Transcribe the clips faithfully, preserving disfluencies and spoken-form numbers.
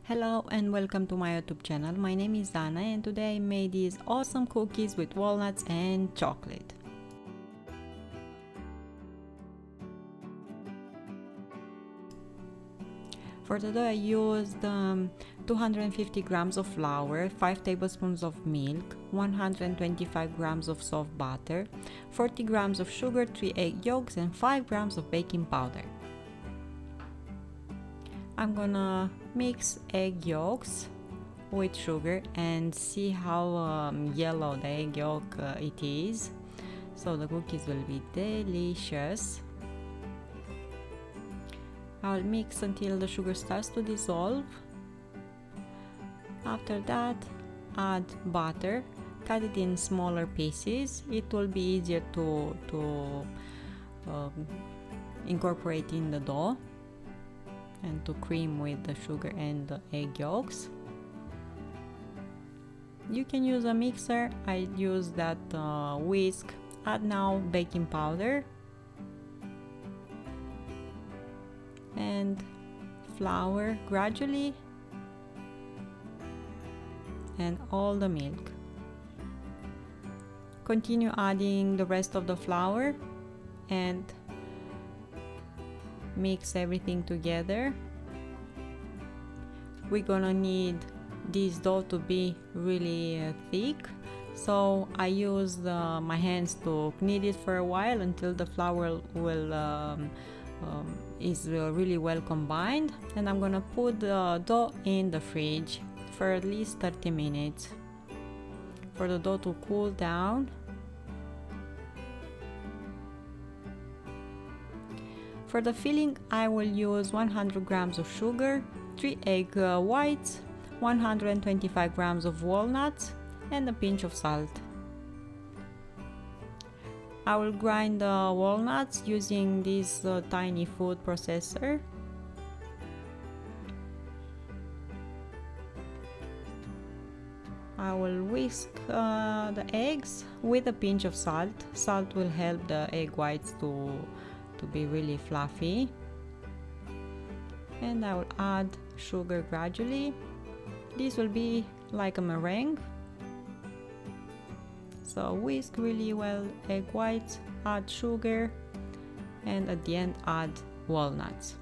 Hello and welcome to my YouTube channel. My name is Dana and today I made these awesome cookies with walnuts and chocolate. For the dough I used um, two hundred fifty grams of flour, five tablespoons of milk, one hundred twenty-five grams of soft butter, forty grams of sugar, three egg yolks and five grams of baking powder. I'm gonna mix egg yolks with sugar and see how um, yellow the egg yolk uh, it is, so the cookies will be delicious. I'll mix until the sugar starts to dissolve. After that, add butter, cut it in smaller pieces. It will be easier to, to um, incorporate in the dough and to cream with the sugar and the egg yolks. You can use a mixer. I use that uh, whisk. Add now baking powder and flour gradually and all the milk. Continue adding the rest of the flour and mix everything together. We're gonna need this dough to be really uh, thick, so I used uh, my hands to knead it for a while until the flour will um, um, is uh, really well combined, and I'm gonna put the dough in the fridge for at least thirty minutes for the dough to cool down. For the filling, I will use one hundred grams of sugar, three egg uh, whites, one hundred twenty-five grams of walnuts, and a pinch of salt. I will grind the walnuts using this uh, tiny food processor. I will whisk uh, the eggs with a pinch of salt. Salt will help the egg whites to to be really fluffy, and I will add sugar gradually. This will be like a meringue, so whisk really well egg whites, add sugar, and at the end add walnuts.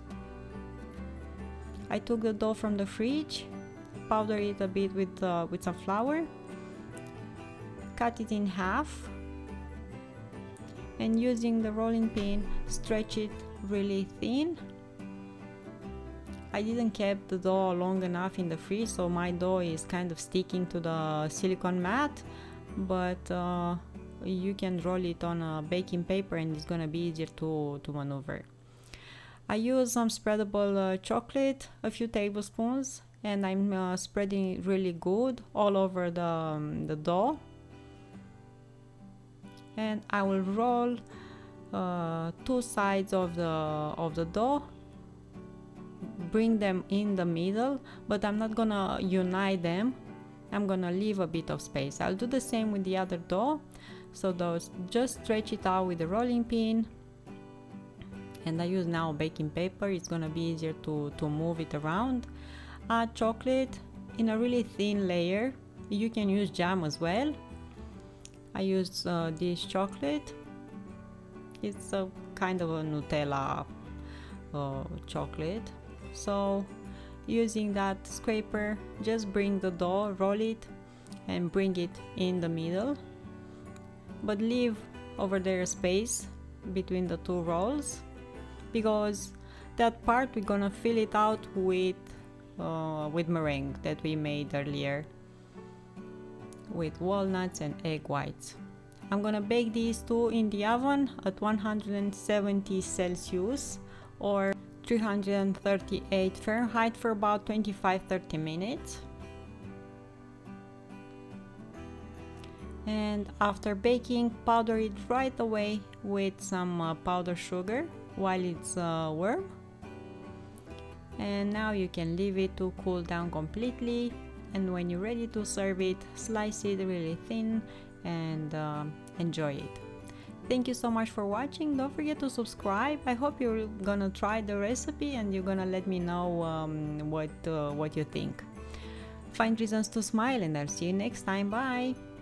I took the dough from the fridge, powder it a bit with, uh, with some flour, cut it in half, and using the rolling pin stretch it really thin. I didn't keep the dough long enough in the fridge, so my dough is kind of sticking to the silicone mat, but uh, you can roll it on a baking paper and it's gonna be easier to, to maneuver. I use some spreadable uh, chocolate, a few tablespoons, and I'm uh, spreading it really good all over the, um, the dough. And I will roll uh, two sides of the of the dough, bring them in the middle, but I'm not gonna unite them. I'm gonna leave a bit of space. I'll do the same with the other dough, so those just stretch it out with the rolling pin, and I use now baking paper. It's gonna be easier to, to move it around. Add chocolate in a really thin layer. You can use jam as well. I use uh, this chocolate. It's a kind of a Nutella uh, chocolate. So using that scraper, just bring the dough, roll it and bring it in the middle, but leave over there space between the two rolls, because that part we're gonna fill it out with uh, with meringue that we made earlier with walnuts and egg whites. I'm gonna bake these two in the oven at one hundred seventy Celsius or three hundred thirty-eight Fahrenheit for about twenty-five to thirty minutes. And after baking, powder it right away with some uh, powdered sugar while it's uh, warm. And now you can leave it to cool down completely, and when you're ready to serve it, slice it really thin and uh, enjoy it. Thank you so much for watching. Don't forget to subscribe. I hope you're gonna try the recipe and you're gonna let me know um, what uh, what you think. Find reasons to smile, and I'll see you next time. Bye.